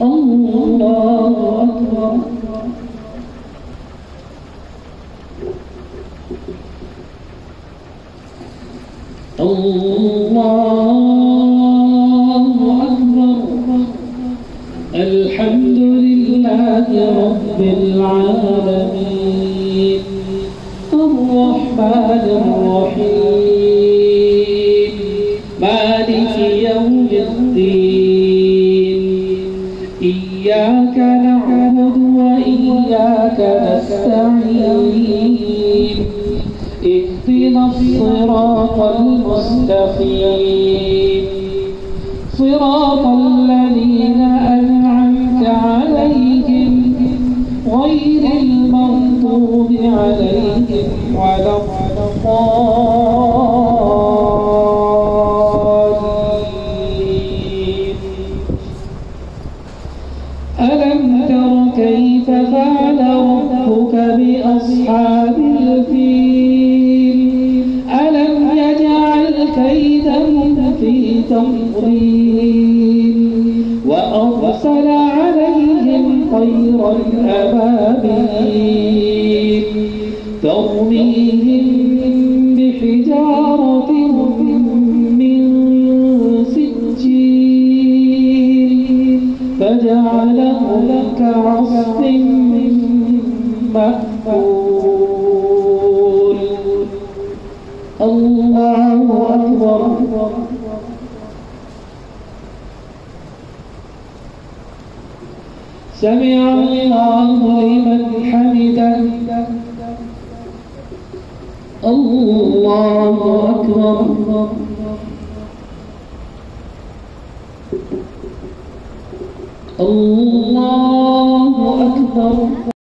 الله أكبر. الله أكبر. الحمد لله رب العالمين الرحمن الرحيم مالك يوم الدين إياك نعبد وإياك نستعين اهدنا الصراط المستقيم صراط الذين أنعمت عليهم غير المغضوب عليهم ولا الضالين. ألم تر كيف فعل ربك بأصحاب الفيل ألم يجعل كيدهم في تضليل وأرسل عليهم طيرا أبابيل ترميهم بحجارة من سجيل فجعلهم كعصف مأكول. الله أكبر. سمع الله لمن حمده. الله أكبر. الله أكبر.